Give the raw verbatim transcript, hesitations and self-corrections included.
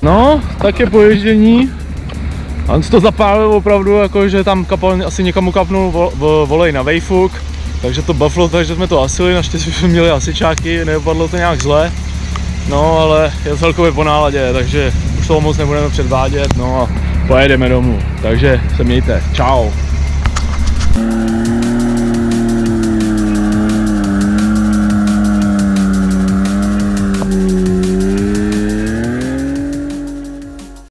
No, tak je poježdění. On to zapálil opravdu, jako že tam kapal, asi někam ukapnul vo, vo, volej na vejfuk. Takže to buffalo, takže jsme to asili, naštěstí jsme měli asičáky, nedopadlo to nějak zle. No, ale je celkově po náladě, takže už toho moc nebudeme předvádět, no a pojedeme domů. Takže se mějte, čau.